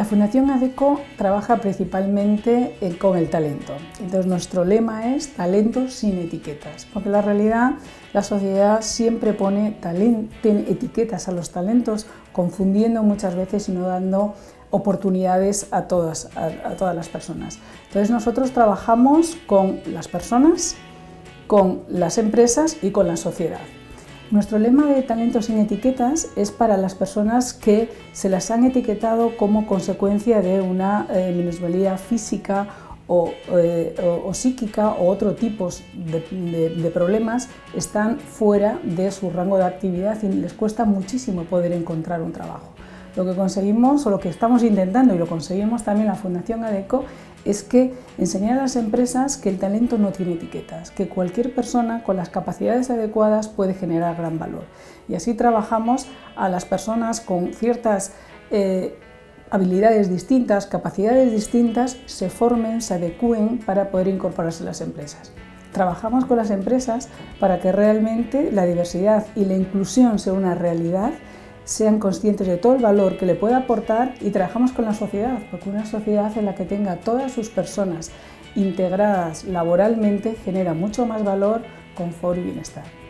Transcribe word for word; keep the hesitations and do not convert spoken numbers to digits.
Fundación ADECO trabaja principalmente con el talento. Entonces nuestro lema es talento sin etiquetas, porque la realidad, la sociedad siempre pone etiquetas a los talentos, confundiendo muchas veces y no dando oportunidades a todas, a, a todas las personas. Entonces nosotros trabajamos con las personas, con las empresas y con la sociedad. Nuestro lema de talento sin etiquetas es para las personas que se las han etiquetado como consecuencia de una eh, minusvalía física o, eh, o, o psíquica o otro tipo de, de, de problemas, están fuera de su rango de actividad y les cuesta muchísimo poder encontrar un trabajo. Lo que conseguimos, o lo que estamos intentando, y lo conseguimos también en la Fundación ADECO, es que enseñar a las empresas que el talento no tiene etiquetas, que cualquier persona con las capacidades adecuadas puede generar gran valor. Y así trabajamos a las personas con ciertas eh, habilidades distintas, capacidades distintas, se formen, se adecúen para poder incorporarse a las empresas. Trabajamos con las empresas para que realmente la diversidad y la inclusión sea una realidad, sean conscientes de todo el valor que le puede aportar, y trabajamos con la sociedad, porque una sociedad en la que tenga todas sus personas integradas laboralmente genera mucho más valor, confort y bienestar.